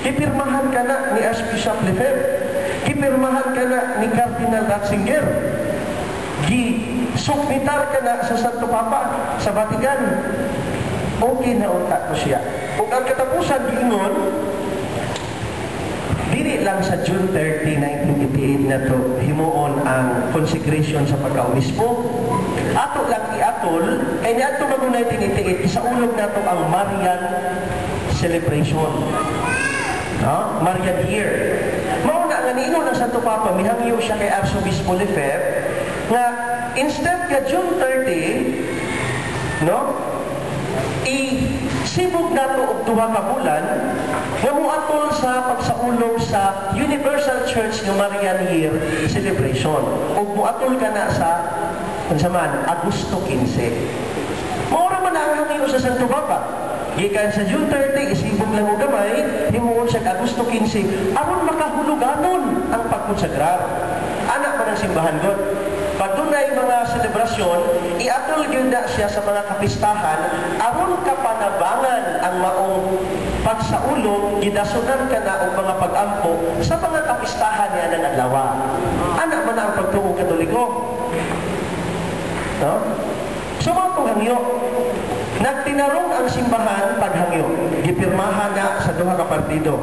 Kipirmahan ka na ni Archbishop Lefebvre. Kipirmahan ka na ni Cardinal Ratzinger. Gisuknitar ka na sa Santo Papa, sa Vatican. Okay na unta ko siya. Kung ang katapusan giingon, dili lang sa June 30, 1988 na to himuon ang consecration sa pagka-obispo. Ato lang iatol, kaya niato magunay 1988, sa ulog na to ang Marian celebration. No? Marian year. Mauna nga niingon ng Santo Papa, mihangyo siya kay Arsobispo Lefebvre, nga instead ka June 30, no? Isibog na ito og 2 ka bulan nga muatol sa pagsaulog sa Universal Church ng Marian Year Celebration. O muatol ka na sa kansaman, Agosto 15. Maura man ang hangyo sa Santo Papa. Gikan sa June 30, isibog lang o gamay, himuon sa Agosto 15, aron makahuluganon ang pagkonsagrar. Anak pa ng simbahan God. Pag dunay mga selebrasyon, iatol yun na siya sa mga kapistahan, aron kapanabangan ang maong pagsaulog, gidasunan ka na o mga pag-ampo sa mga kapistahan niya ng adlaw. Anak man ang pagtungong Katoliko. No? So, mga hangyo, nagtinarong ang simbahan paghangyo. Gipirmahan na sa 2 ka partido.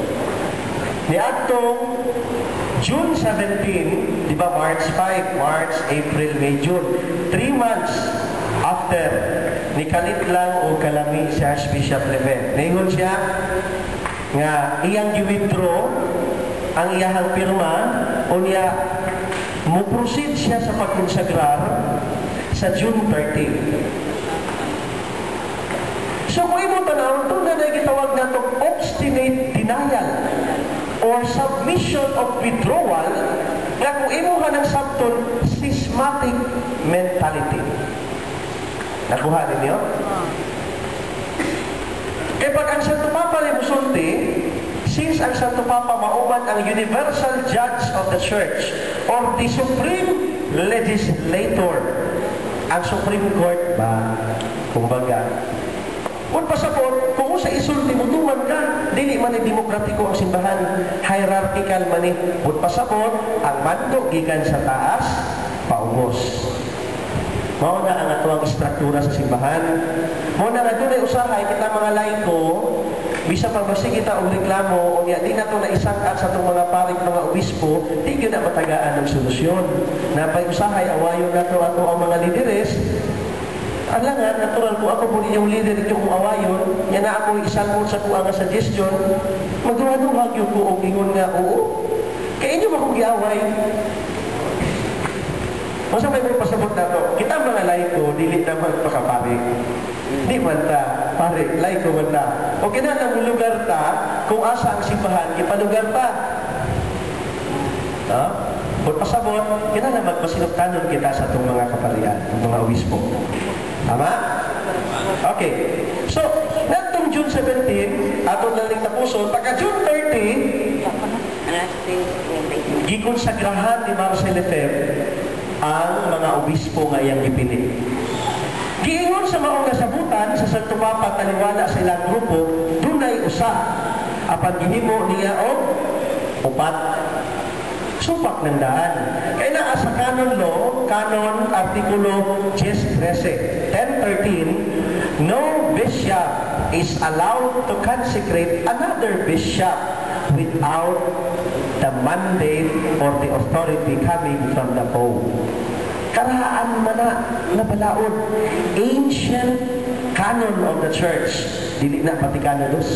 Niadtong June 17, di ba March 5, March, April, May, June. 3 months after, nikalit lang o kalami si Archbishop Lefebvre. Naingon siya nga iyang i-withdraw ang iyahang pirma o niya muproceed siya sa pagkonsagrar sa June 30. So kung imo tanaw, ito na nagitawag na itong obstinate denial or submission of withdrawal na kung imo ka ng sabton schismatic mentality. Nakuha ninyo? Kaya pag ang Santo Papa ni musulti, since ang Santo Papa mauban ang universal judge of the church or the supreme legislator, ang Supreme Court ba, kumbaga, kung pasaport, kung sa isulti mo, tuman ka, dili man ay demokratiko ang simbahan, hierarchical man eh. Kung pasaport, ang mando gikan sa taas, paubos. Mauna ang atuang istruktura sa simbahan. Mauna nga doon ay usahay, kita mga laiko, bisa pagbasi kita og reklamo, o niya, di na ito naisangkat sa itong mga paring mga obispo, di yun na matagaan ng solusyon. Napay usahay, awayon na ito ato ang mga lideres. Alam nga, natural ko ako po ninyong leader ito kung awayon, yan na ako isangkot sa kuha nga suggestion, magduha-duhag yung ko o ingon nga, oo. Kaya inyo ba kong giaway? Masa may pasabot na ito, kita mga laiko, dili naman pakapari. Di man ta, pare, laiko man ta. O kinanang lugar ta, kung asa ang simbahan, ipalugar ta. Ha? Kung pasabot, kinanang magpasinuptanon kita sa itong mga kaparian, itong mga obispo. Tama? Okay. So, natong June 17, ato naling tapuson, pagka June 30, gikonsagrahan ni Marcel Lefebvre ang mga obispo nga iyang ipili. Giingon sa maong nasabutan sa Santo Papa taliwala sa ilang grupo, dunay usa. Apan ginimo niya og 4. Supak ng daan. Kaya na sa canon law, canon artikulo 1013, no bishop is allowed to consecrate another bishop without the mandate or the authority coming from the Pope. Karaan man na balaod. Ancient canon of the church. Dili na Vaticano II.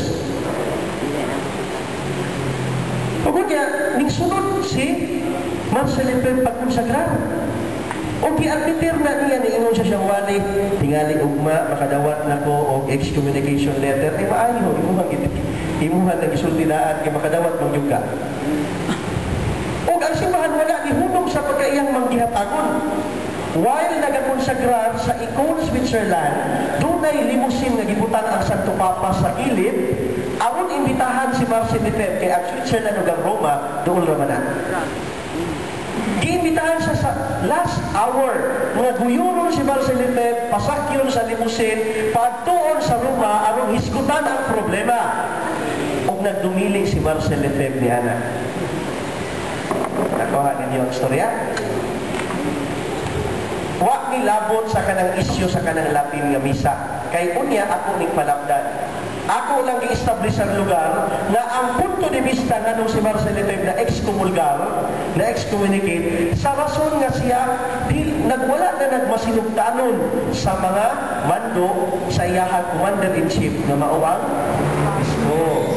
Pagod niya, nagsunod si Marcel Lefebvre pagkonsagrar. O gi-admitir na niya na ingon siya siyang wali, tingali ugma, makadawat na ko o excommunication letter, ay maayo, imuhan na gisultinaan, kaya makadawat mong juga. O ang simbahan wala, ihunong sa pagkaiyang manggihatagon. While nagakonsagrar sa Icon, Switzerland, dunay limusin na gibutan ang Santo Papa sa gilid, aron imbitahan si Marcel Lefebvre kay ang Switzerland o ang Roma, doon ramanan. Giimbitahan siya sa last hour, mga guyuron si Marcel Lefebvre, pasakyon sa limusin, pagtuon sa Roma, aron hisgutan ang problema. O nagdumili si Marcel Lefebvre ni Ana. Nakuha ninyo ang storya? Wa nilabot sa kanang isyu sa kanang Latin nga misa. Kay unya ako ning palabdan. Ako lang i-establish ang lugar na ang punto de vista nga nung si Marcel Lefebvre na excomulgar, na excommunicate, sa rason nga siya nagwala na nagmasinugtanon sa mga mando sa iyahang commander-in-chief na mauang Bispo.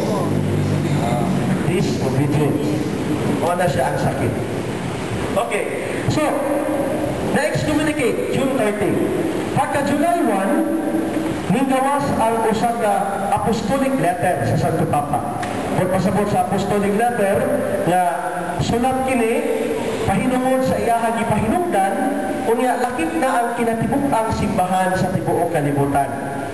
Disobedience. O na siya ang sakit. Okay. So, na-excommunicate June 30. Pagka July 1, ninggawas ang usang apostolic letter sa Santo Papa. Kung pasabot sa apostolic letter na sulat kini pahinungod sa iyahang gipahinungdan, unya lakip na ang kinatibuk-ang simbahan sa tibuok kalibutan.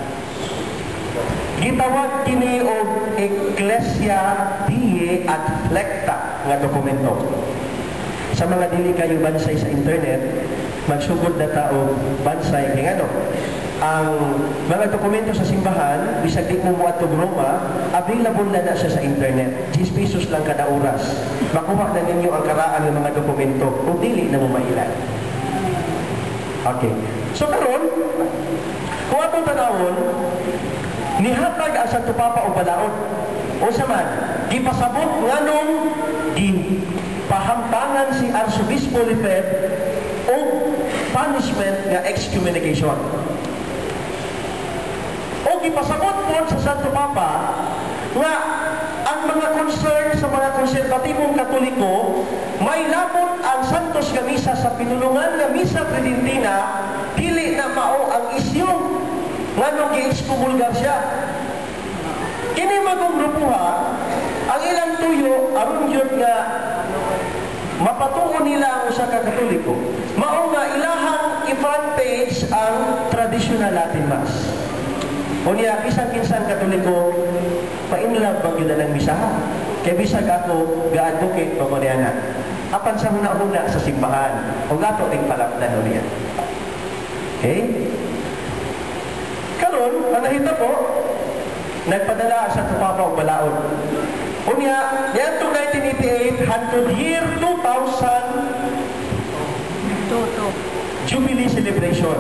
Gitawag kini og Ecclesia Die Adflecta nga dokumento. Sa mga dili kayo bansay sa internet, magsugod na tao bansay kay ano. Ang mga dokumento sa simbahan, bisag di mo muadtog Roma, available na siya sa internet. 10 pesos lang kada oras. Makuha na ninyo ang karaan ng mga dokumento kung dili na mo mailan. Okay. So karon, kung atong tanawon, nihatag ang Santo Papa o balaod. O sa man, gipasabot nganong gipahamtangan si Arsobispo Lefebvre o punishment nga excommunication. O gipasabot po sa Santo Papa nga ang mga concern sa mga konserbatibong Katoliko may labot ang Santos nga Misa sa pinulungan nga Misa Tridentina dili na mao ang isyu nga nung gi-excomulgar siya. Kini magugrupuha ang ilang tuyo aron yun nga mapatuon nila ang usa ka Katoliko. Mao nga ilahang i-front page ang traditional Latin Mass. Unya, bisag kinsan Katoliko, pa-inlove bang yun na ng misahan. Kaya bisag ako, ga-advocate pa mo niya. Apan sa huna-huna sa simbahan, o gato rin palapdan niya. Okay? Karon, ang nahita po, nagpadala sa Papa o balaod. Unya, yan to 1988, hantod year 2000, Jubilee celebration.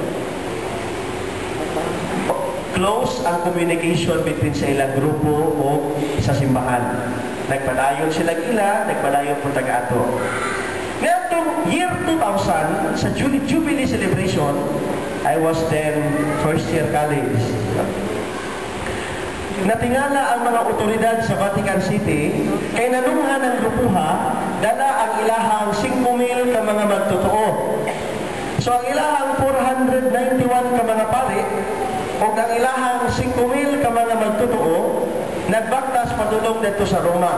Close ang communication between sa ilang grupo o sa simbahan. Nagpadayon sila ila, nagpadayon po taga-ato. Ngayong year 2000, sa Jubilee celebration, I was then first year college. Natingala ang mga otoridad sa Vatican City kay nanunghan ng grupuha dala ang ilahang 5,000 ka mga magtotoo. So ang ilahang 491 ka mga pari o ang ilahang 5,000 ka mga magtotoo nagbaktas padulong dito sa Roma.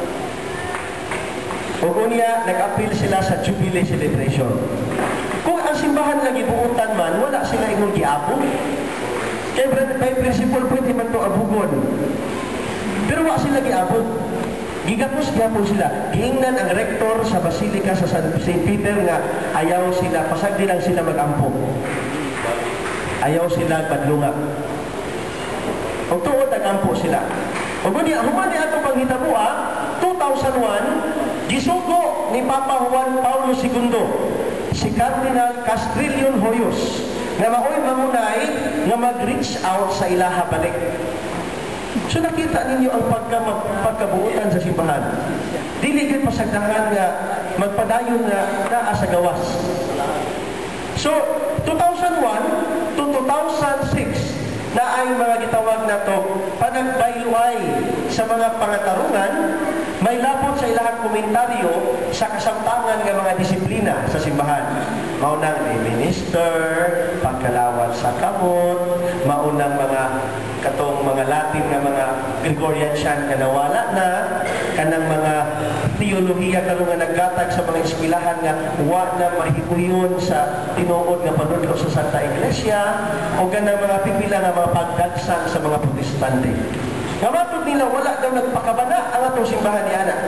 O unya, nag-appeal sila sa Jubilee celebration. Kung ang simbahan lagi buutan man, wala sila ingon giabog. Kaya by principle, pwede man ito abugon. Pero wala sila giabog. Gigapos gyapon sila. Giingnan ang rektor sa Basilika sa St. Peter nga ayaw sila, pasagdi lang sila mag-ampo. Ayaw sila padlungag. O tuod nag-ampo sila. O gunya, human ni ato panghitabo 2001, gisugo ni Papa Juan Paulo II, si Cardinal Castrillion Hoyos, na maoy mamunay nga mag-reach out sa ilaha balik. So nakita ninyo ang pagkabuutan sa simbahan. Dili gyud pasagdangan nga magpadayon nga naa sa gawas. So 2001 to 2006 na ay mga gitawag na to panagbayluay sa mga pangatarungan, may labot sa ilahang komentaryo sa kasamtangan ng mga disiplina sa simbahan. Maunang minister, pagkalawat sa kamot, maunang mga katong mga Latin nga mga Gregorian chant nga nawala na, kanang mga teolohiya karon nga naggatag sa mga eskwelahan nga wa na mahiguyon sa tinuod nga panudlo sa Santa Iglesia o ganang mga pipila nga mga pagdagsan sa mga Protestante. Nga matod nila wala daw nagpakabana ang atong simbahan ni Ana.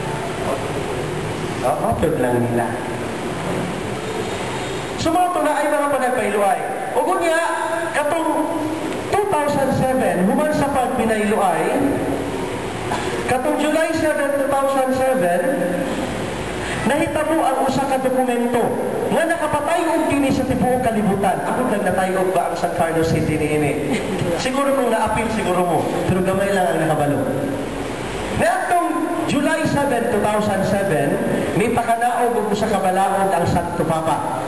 Matod lang nila. Sumato na ay mga panagbayluay. O kunya, katong 2007, human sa pagpinayluay, July 7, 2007, nahitabo ang usa ka dokumento nga nakapatay og kini sa tibuok kalibutan. Ako lang natayog ba ang San Carlos City niini? Siguro kung naapil siguro mo, pero gamay lang ang nakabalo. Natong July 7, 2007, may pakanaog og usa ka balaod ang Santo Papa.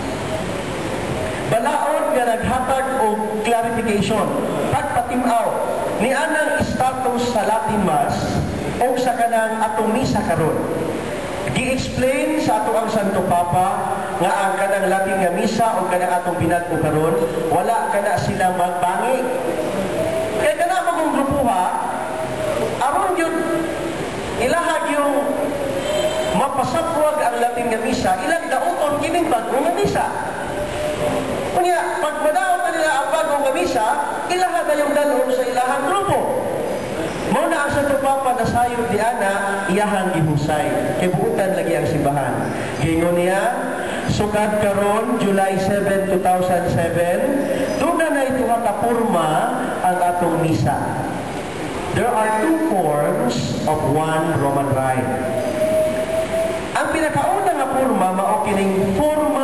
Balaod nga naghatag og clarification, pagpatimaw ni anang status sa Latin Mass o sa kanang atong misa karon. Gi-explain sa ato ang Santo Papa nga ang kanang Latin nga misa o kanang atong binag-o karon wala kana sila magbangi. Kaya kana magong grupuha aron yun ilahag yung mapasapwag ang Latin nga misa, ilang dauton kining bag-o nga misa. Kunya, pag madaot na nila ang bagong gamisa, ilahan na yung dalon sa ilahang grupo. Muna ang Santo Papa na sayo di ana, iyahang gihusay. Kibuutan lagi ang simbahan. Gingon niya, sukad karon July 7, 2007, doon na ito katapurma ang atong misa. There are two forms of one Roman rite. Ang pinakauna nga purma, mao kining forma